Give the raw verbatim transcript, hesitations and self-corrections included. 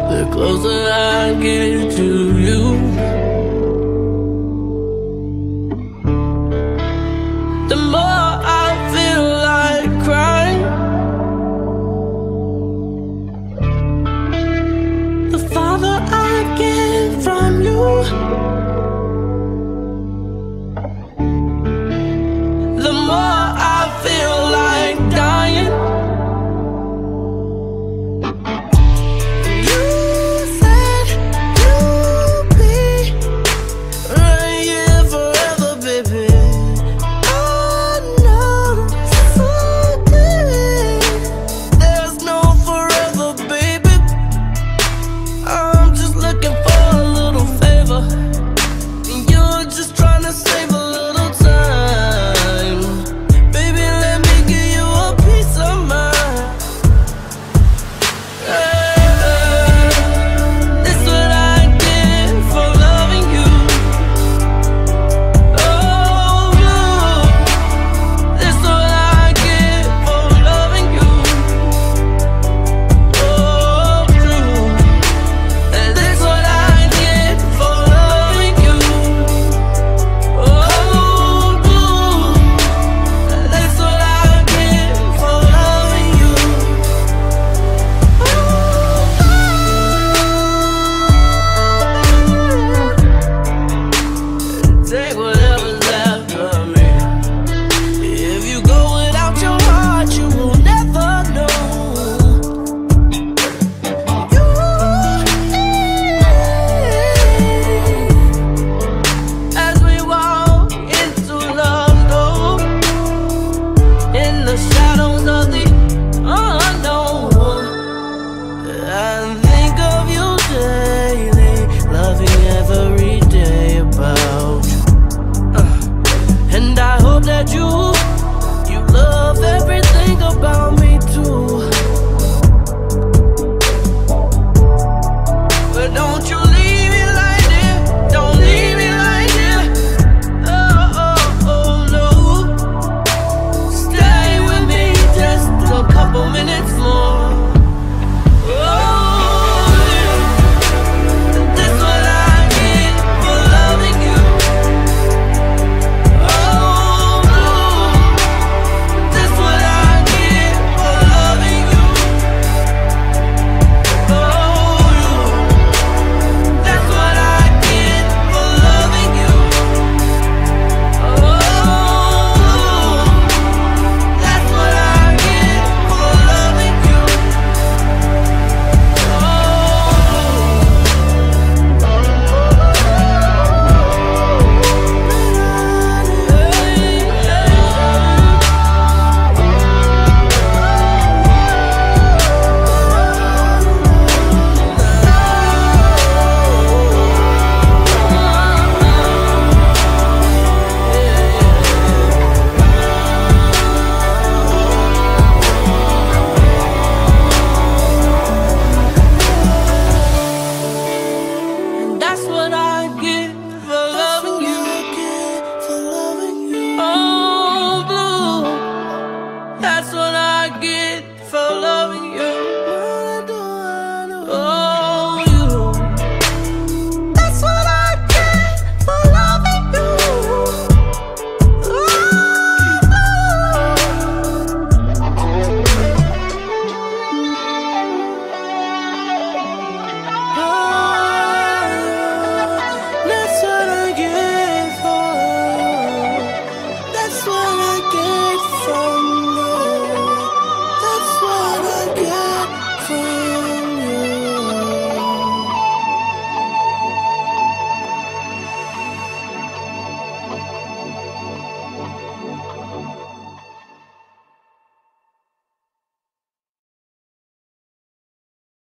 the closer I get to you. The more I feel like crying, the farther I get from you. The more I feel like dying. You said you'll be right here forever, baby. I know so good. There's no forever, baby. I'm just looking for a little favor, and you're just trying to save a little time. Baby, let me give you a piece of mind. Hey, this what I get for loving you. Oh, blue, this what I get for loving you. Oh, true, and this what I get for loving you. Oh, blue, that's what I get for loving you. Take whatever's left of me. If you go without your heart, you will never know. You as we walk into love, though, in the shadows of the unknown, I think of you daily, loving every day about you. Uh, and I hope that you, you love everything about me.